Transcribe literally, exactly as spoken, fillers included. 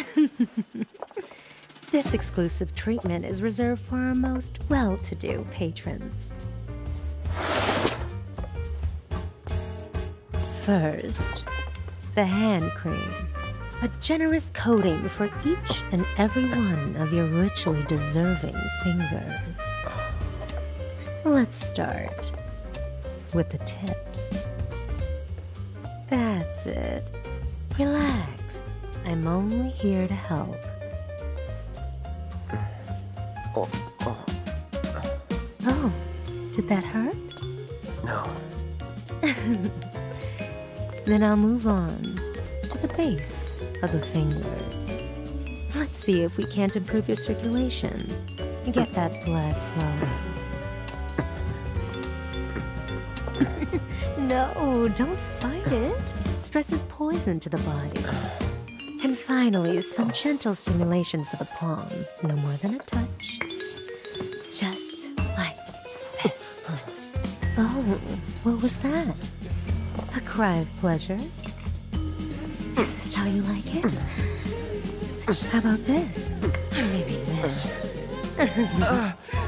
This exclusive treatment is reserved for our most well-to-do patrons. First, the hand cream. A generous coating for each and every one of your richly deserving fingers. Let's start with the tips. That's it. Relax. I'm only here to help. Oh, oh. Oh, did that hurt? No. Then I'll move on to the base of the fingers. Let's see if we can't improve your circulation and get that blood flowing. No, don't fight it. Stress is poison to the body. And finally, some gentle stimulation for the palm. No more than a touch. Just like this. Oh, what was that? A cry of pleasure? Is this how you like it? How about this? Or maybe this?